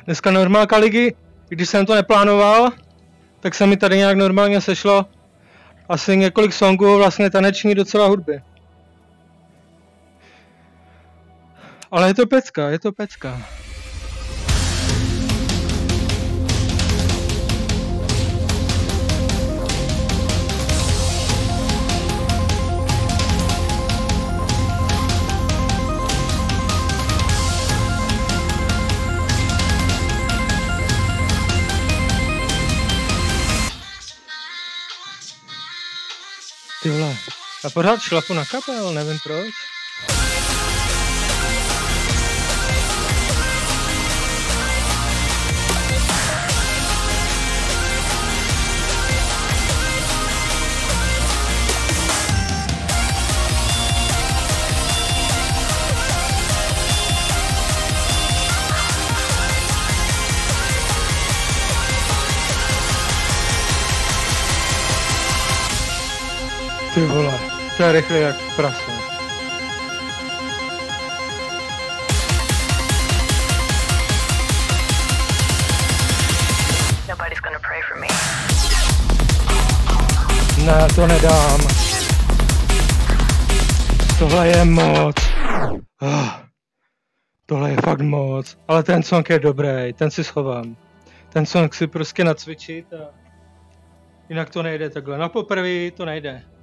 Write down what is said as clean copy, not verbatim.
Dneska normálka ligy, když jsem to neplánoval, tak se mi tady nějak normálně sešlo asi několik songů, vlastně taneční docela hudby. Ale je to pecka, je to pecka. Ty vole, já pořád šlapu na kapel, nevím proč. Ty vole, to je rychle jak prase. Nobody's gonna pray for me. Ne, to nedám. Tohle je moc. Tohle je fakt moc. Ale ten song je dobrý, ten si schovám. Ten song si prostě nacvičit a jinak to nejde takhle. Na poprvé to nejde.